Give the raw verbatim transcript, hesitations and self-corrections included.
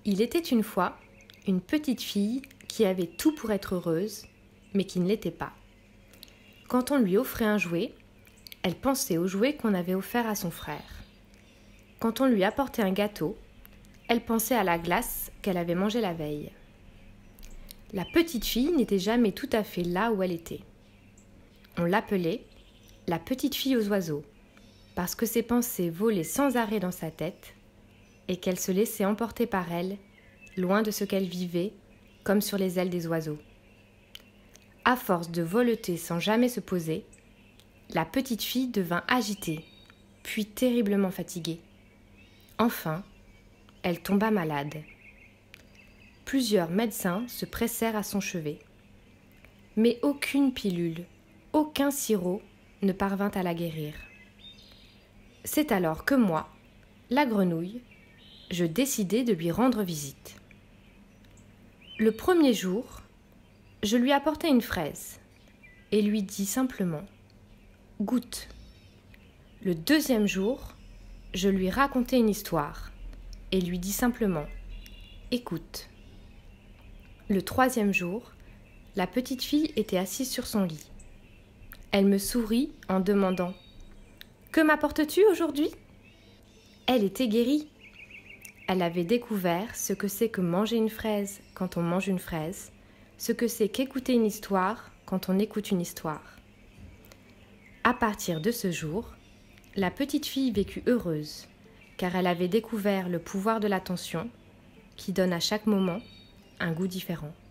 Il était une fois une petite fille qui avait tout pour être heureuse, mais qui ne l'était pas. Quand on lui offrait un jouet, elle pensait au jouet qu'on avait offert à son frère. Quand on lui apportait un gâteau, elle pensait à la glace qu'elle avait mangée la veille. La petite fille n'était jamais tout à fait là où elle était. On l'appelait la petite fille aux oiseaux, parce que ses pensées volaient sans arrêt dans sa tête et qu'elle se laissait emporter par elles, loin de ce qu'elle vivait, comme sur les ailes des oiseaux. À force de voleter sans jamais se poser, la petite fille devint agitée, puis terriblement fatiguée. Enfin, elle tomba malade. Plusieurs médecins se pressèrent à son chevet. Mais aucune pilule, aucun sirop ne parvint à la guérir. C'est alors que moi, la grenouille, je décidai de lui rendre visite. Le premier jour, je lui apportai une fraise et lui dis simplement « Goûte ». Le deuxième jour, je lui racontai une histoire et lui dis simplement « Écoute ». Le troisième jour, la petite fille était assise sur son lit. Elle me sourit en demandant « Que m'apportes-tu aujourd'hui ?» Elle était guérie. Elle avait découvert ce que c'est que manger une fraise quand on mange une fraise, ce que c'est qu'écouter une histoire quand on écoute une histoire. À partir de ce jour, la petite fille vécut heureuse, car elle avait découvert le pouvoir de l'attention qui donne à chaque moment un goût différent.